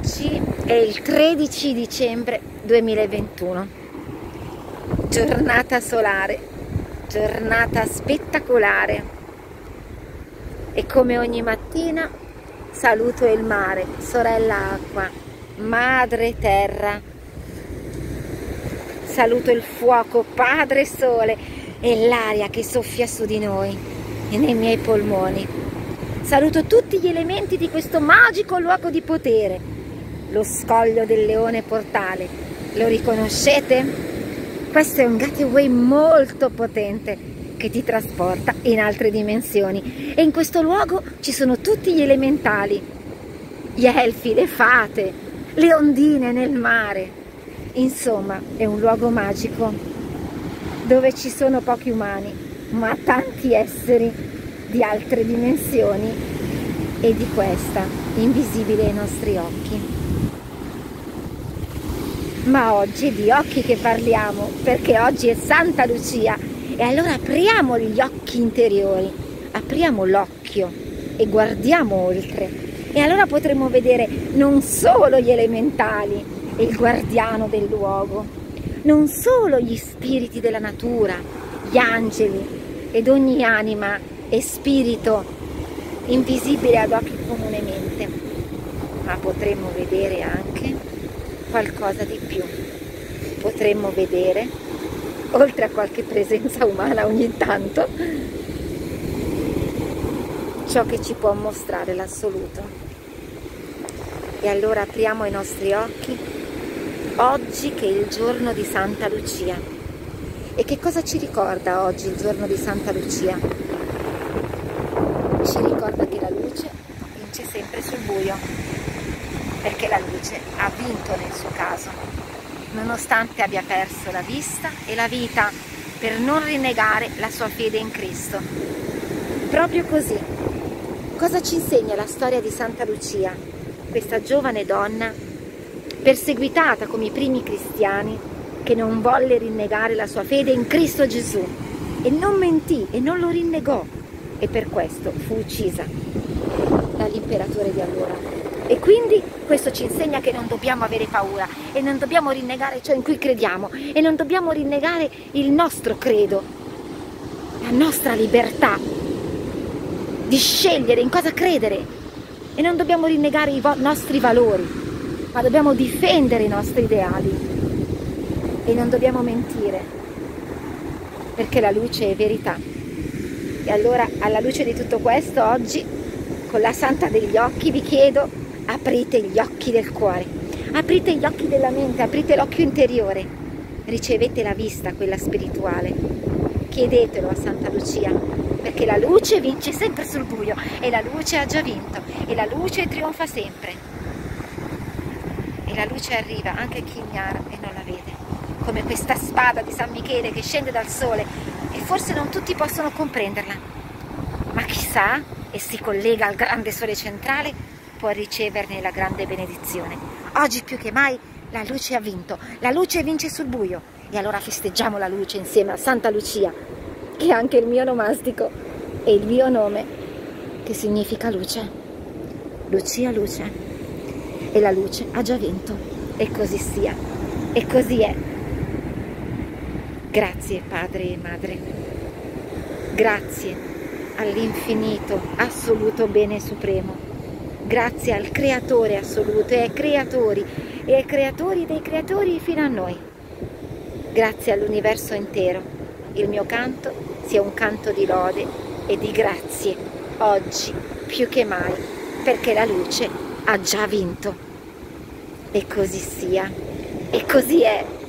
Oggi è il 13 dicembre 2021, giornata solare, giornata spettacolare e come ogni mattina saluto il mare, sorella acqua, madre terra, saluto il fuoco, padre sole e l'aria che soffia su di noi e nei miei polmoni. Saluto tutti gli elementi di questo magico luogo di potere, lo scoglio del leone portale. Lo riconoscete? Questo è un gateway molto potente che ti trasporta in altre dimensioni. E in questo luogo ci sono tutti gli elementali, gli elfi, le fate, le ondine nel mare. Insomma, è un luogo magico dove ci sono pochi umani, ma tanti esseri di altre dimensioni e di questa invisibile ai nostri occhi. Ma oggi è di occhi che parliamo, perché oggi è Santa Lucia e allora apriamo gli occhi interiori, apriamo l'occhio e guardiamo oltre e allora potremo vedere non solo gli elementali e il guardiano del luogo, non solo gli spiriti della natura, gli angeli ed ogni anima e spirito invisibile ad occhi comunemente, ma potremmo vedere anche qualcosa di più. Potremmo vedere, oltre a qualche presenza umana ogni tanto, ciò che ci può mostrare l'assoluto. E allora apriamo i nostri occhi oggi che è il giorno di Santa Lucia. E che cosa ci ricorda oggi il giorno di Santa Lucia? Ci ricorda che la luce vince sempre sul buio, perché la luce ha vinto nel suo caso, nonostante abbia perso la vista e la vita per non rinnegare la sua fede in Cristo. Proprio così. Cosa ci insegna la storia di Santa Lucia? Questa giovane donna, perseguitata come i primi cristiani, che non volle rinnegare la sua fede in Cristo Gesù e non mentì e non lo rinnegò. E per questo fu uccisa dall'imperatore di allora. E quindi questo ci insegna che non dobbiamo avere paura e non dobbiamo rinnegare ciò in cui crediamo e non dobbiamo rinnegare il nostro credo, la nostra libertà di scegliere in cosa credere e non dobbiamo rinnegare i nostri valori, ma dobbiamo difendere i nostri ideali e non dobbiamo mentire, perché la luce è verità. E allora, alla luce di tutto questo, oggi, con la Santa degli Occhi, vi chiedo, aprite gli occhi del cuore, aprite gli occhi della mente, aprite l'occhio interiore, ricevete la vista, quella spirituale. Chiedetelo a Santa Lucia, perché la luce vince sempre sul buio, e la luce ha già vinto, e la luce trionfa sempre. E la luce arriva anche a chi ignara e non la vede, come questa spada di San Michele che scende dal sole, e forse non tutti possono comprenderla, ma chissà, e si collega al grande sole centrale, può riceverne la grande benedizione. Oggi più che mai la luce ha vinto, la luce vince sul buio, e allora festeggiamo la luce insieme a Santa Lucia, che è anche il mio nomastico e il mio nome, che significa luce. Lucia luce, e la luce ha già vinto, e così sia, e così è. Grazie Padre e Madre, grazie all'infinito, assoluto bene supremo, grazie al Creatore assoluto e ai creatori dei creatori fino a noi, grazie all'universo intero. Il mio canto sia un canto di lode e di grazie, oggi più che mai, perché la luce ha già vinto. E così sia, e così è.